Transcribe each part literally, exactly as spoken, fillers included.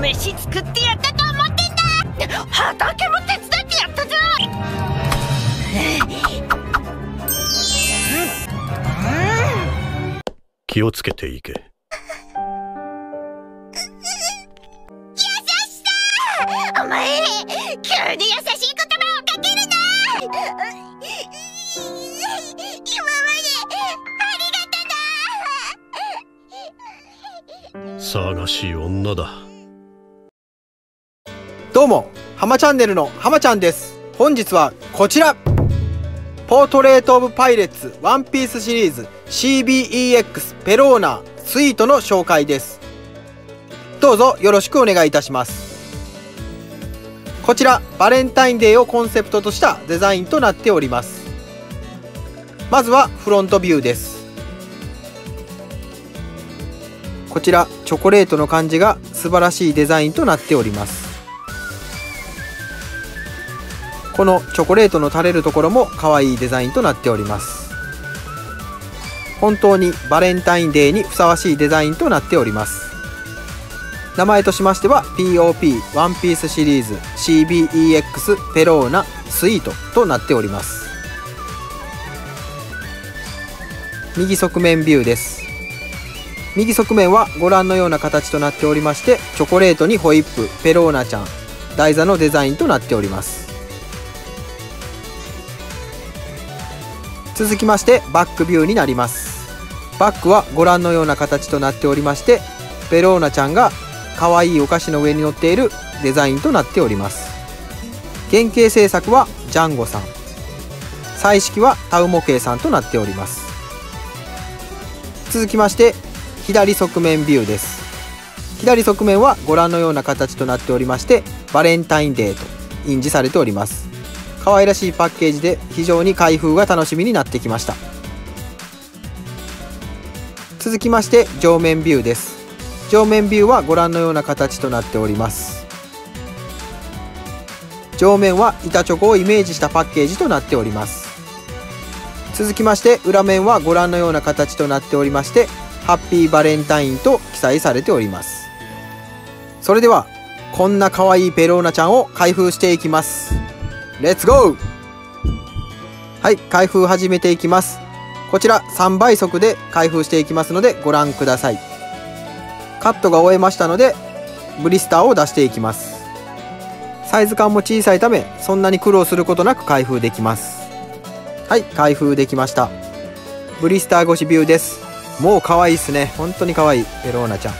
飯作ってやったと思ってんだ。畑も手伝ってやったじゃん。気をつけていけ。 優しさ、お前急に優しい言葉をかけるな。今までありがとな。 騒がしい女だ。 どうも、ハマチャンネルのハマちゃんです。本日はこちら、ポートレート・オブ・パイレッツワンピースシリーズ シービーイーエックス ペローナスイートの紹介です。どうぞよろしくお願いいたします。こちらバレンタインデーをコンセプトとしたデザインとなっております。まずはフロントビューです。こちらチョコレートの感じが素晴らしいデザインとなっております。このチョコレートの垂れるところも可愛いデザインとなっております。本当にバレンタインデーにふさわしいデザインとなっております。名前としましては ピーオーピー ワンピースシリーズ シービーイーエックス ペローナスイートとなっております。右側面ビューです。右側面はご覧のような形となっておりまして、チョコレートにホイップ、ペローナちゃん、台座のデザインとなっております。続きましてバックビューになります。バックはご覧のような形となっておりまして、ペローナちゃんが可愛いお菓子の上に乗っているデザインとなっております。原型制作はジャンゴさん、彩色はタウ模型さんとなっております。続きまして左側面ビューです。左側面はご覧のような形となっておりまして、バレンタインデーと印字されております。可愛らしいパッケージで非常に開封が楽しみになってきました。続きまして上面ビューです。上面ビューはご覧のような形となっております。上面は板チョコをイメージしたパッケージとなっております。続きまして裏面はご覧のような形となっておりまして、ハッピーバレンタインと記載されております。それではこんな可愛いペローナちゃんを開封していきます。レッツゴー。はい、開封始めていきます。こちらさんばい速で開封していきますのでご覧ください。カットが終えましたのでブリスターを出していきます。サイズ感も小さいためそんなに苦労することなく開封できます。はい、開封できました。ブリスター越しビューです。もう可愛いですね。本当に可愛いペローナちゃん。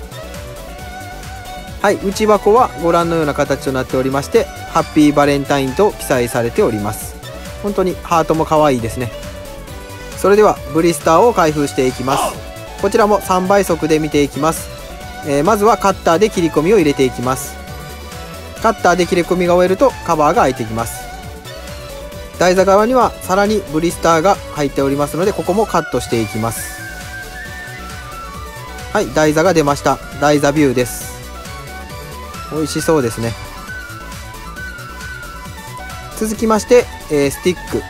はい、内箱はご覧のような形となっておりまして、ハッピーバレンタインと記載されております。本当にハートも可愛いですね。それではブリスターを開封していきます。こちらもさんばい速で見ていきます。えー、まずはカッターで切り込みを入れていきます。カッターで切り込みが終えるとカバーが開いていきます。台座側にはさらにブリスターが入っておりますので、ここもカットしていきます。はい、台座が出ました。台座ビューです。美味しそうですね。続きまして、えー、スティック。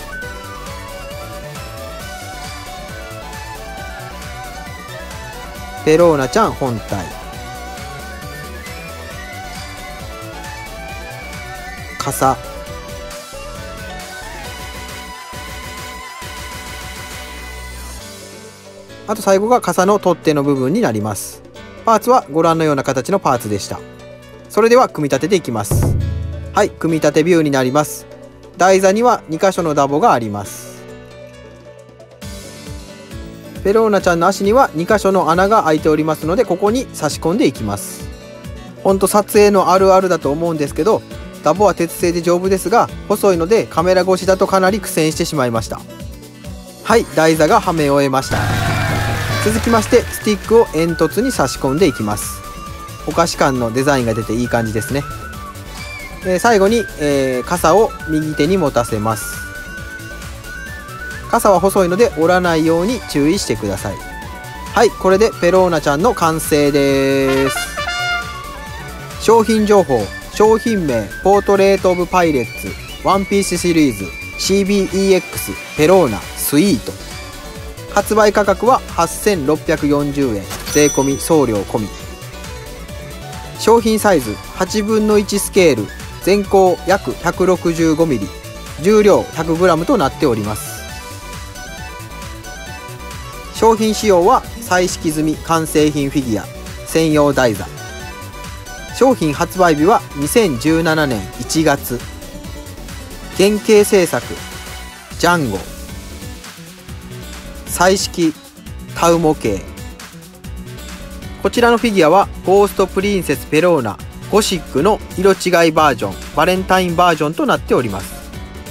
ペローナちゃん本体。傘。あと最後が傘の取っ手の部分になります。パーツはご覧のような形のパーツでした。それでは組み立てていきます。はい、組み立てビューになります。台座にはにかしょのダボがあります。ペローナちゃんの足にはにかしょの穴が開いておりますので、ここに差し込んでいきます。ほんと撮影のあるあるだと思うんですけど、ダボは鉄製で丈夫ですが細いのでカメラ越しだとかなり苦戦してしまいました。はい、台座がはめ終えました。続きましてスティックを煙突に差し込んでいきます。お菓子感のデザインが出ていい感じですね。えー、最後に、えー、傘を右手に持たせます。傘は細いので折らないように注意してください。はい、これでペローナちゃんの完成です。商品情報、商品名ポートレート・オブ・パイレッツワンピースシリーズ シービーイーエックス ペローナスイート。発売価格ははっせんろっぴゃくよんじゅうえん、税込み送料込み。 商品サイズはちぶんのいちスケール、全高約 ひゃくろくじゅうごミリ、重量 ひゃくグラム となっております。商品仕様は彩色済み完成品フィギュア専用台座。商品発売日はにせんじゅうななねんいちがつ。原型製作ジャンゴ。彩色タウ模型。こちらのフィギュアはゴーストプリンセスペローナゴシックの色違いバージョン、バレンタインバージョンとなっております。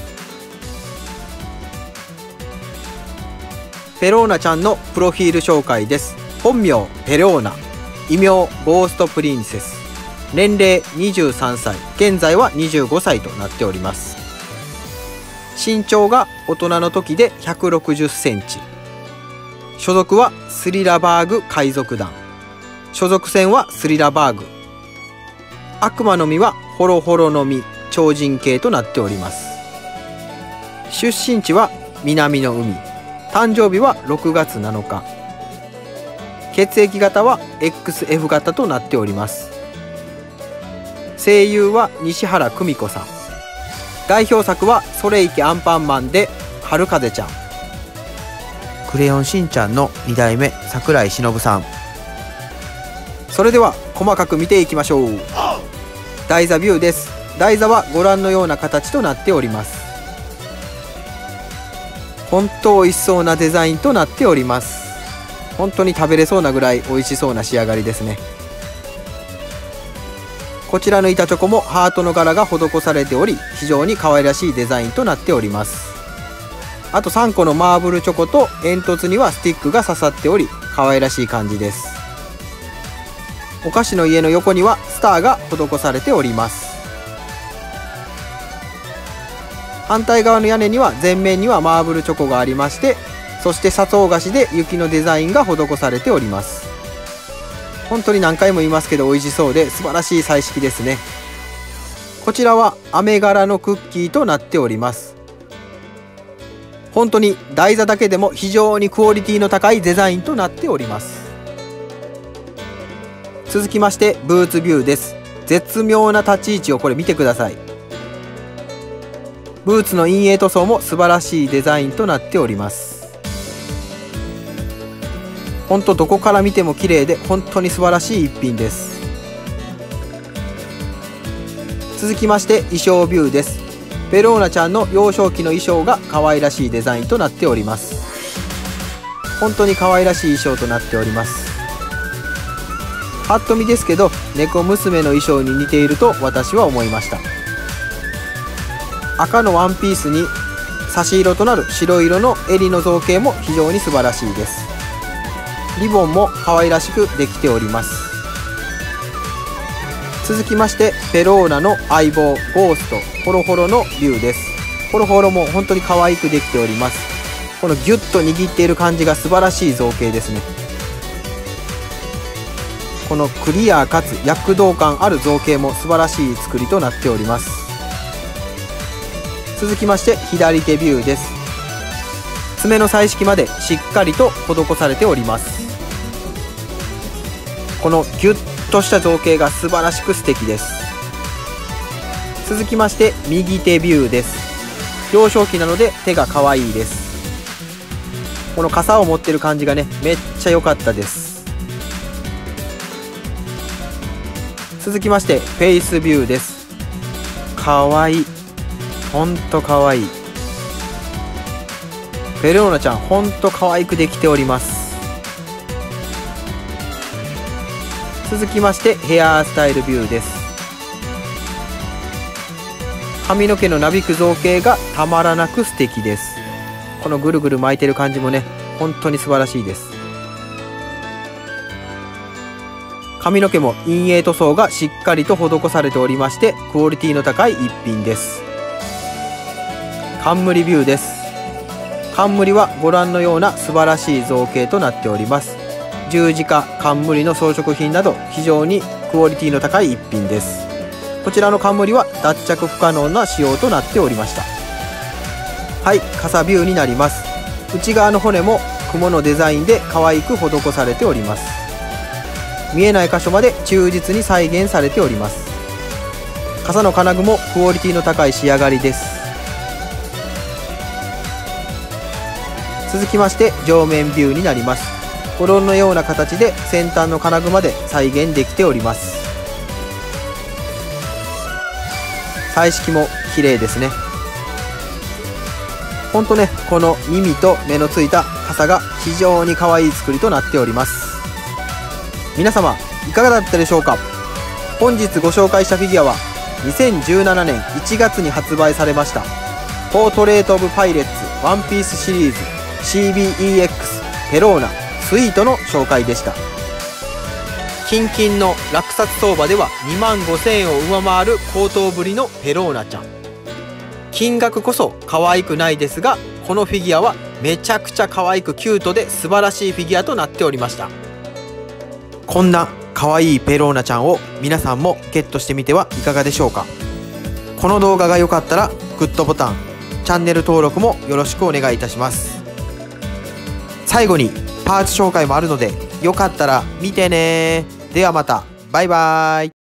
ペローナちゃんのプロフィール紹介です。本名ペローナ、異名ゴーストプリンセス、年齢にじゅうさんさい、現在はにじゅうごさいとなっております。身長が大人の時でひゃくろくじゅっセンチ。所属はスリラバーグ海賊団。所属船はスリラバーグ。悪魔の実はホロホロの実、超人系となっております。出身地は南の海。誕生日はろくがつなのか。血液型は エックスエフ 型となっております。声優は西原久美子さん。代表作はそれいけアンパンマンで春風ちゃん。クレヨンしんちゃんのにだいめ桜井忍さん。それでは細かく見ていきましょう。台座ビューです。台座はご覧のような形となっております。本当美味しそうなデザインとなっております。本当に食べれそうなぐらい美味しそうな仕上がりですね。こちらの板チョコもハートの柄が施されており、非常に可愛らしいデザインとなっております。あとさんこのマーブルチョコと煙突にはスティックが刺さっており、可愛らしい感じです。お菓子の家の横にはスターが施されております。反対側の屋根には前面にはマーブルチョコがありまして、そして砂糖菓子で雪のデザインが施されております。本当に何回も言いますけど美味しそうで素晴らしい彩色ですね。こちらは飴柄のクッキーとなっております。本当に台座だけでも非常にクオリティの高いデザインとなっております。続きましてブーツビューです。絶妙な立ち位置をこれ見てください。ブーツの陰影塗装も素晴らしいデザインとなっております。本当どこから見ても綺麗で本当に素晴らしい一品です。続きまして衣装ビューです。ベローナちゃんの幼少期の衣装が可愛らしいデザインとなっております。本当に可愛らしい衣装となっております。ぱっと見ですけど猫娘の衣装に似ていると私は思いました。赤のワンピースに差し色となる白色の襟の造形も非常に素晴らしいです。リボンも可愛らしくできております。続きましてペローナの相棒ゴーストホロホロのビューです。ホロホロも本当に可愛くできております。このギュッと握っている感じが素晴らしい造形ですね。このクリアかつ躍動感ある造形も素晴らしい作りとなっております。続きまして左手ビューです。爪の彩色までしっかりと施されております。このギュッとした造形が素晴らしく素敵です。続きまして右手ビューです。幼少期なので手が可愛いです。この傘を持ってる感じがねめっちゃ良かったです。続きましてフェイスビューです。可愛い、ほんと可愛い。ベローナちゃんほんと可愛くできております。続きましてヘアスタイルビューです。髪の毛のなびく造形がたまらなく素敵です。このぐるぐる巻いてる感じもね本当に素晴らしいです。髪の毛も陰影塗装がしっかりと施されておりましてクオリティの高い一品です。冠ビューです。冠はご覧のような素晴らしい造形となっております。十字架、冠の装飾品など非常にクオリティの高い一品です。こちらの冠は脱着不可能な仕様となっておりました。はい、傘ビューになります。内側の骨も雲のデザインで可愛く施されております。 見えない箇所まで忠実に再現されております。傘の金具もクオリティの高い仕上がりです。続きまして上面ビューになります。コロンのような形で先端の金具まで再現できております。彩色も綺麗ですね。ほんとね、この耳と目のついた傘が非常に可愛い作りとなっております。皆様いかがだったでしょうか。本日ご紹介したフィギュアはにせんじゅうななねんいちがつに発売されましたポートレート・オブ・パイレッツワンピースシリーズ シービーイーエックス ペローナスイートの紹介でした。近々の落札相場ではにまんごせんえんを上回る高騰ぶりのペローナちゃん。金額こそ可愛くないですが、このフィギュアはめちゃくちゃ可愛くキュートで素晴らしいフィギュアとなっておりました。こんな可愛いペローナちゃんを皆さんもゲットしてみてはいかがでしょうか。この動画が良かったらグッドボタン、チャンネル登録もよろしくお願いいたします。最後にパーツ紹介もあるのでよかったら見てね。ではまた、バイバーイ。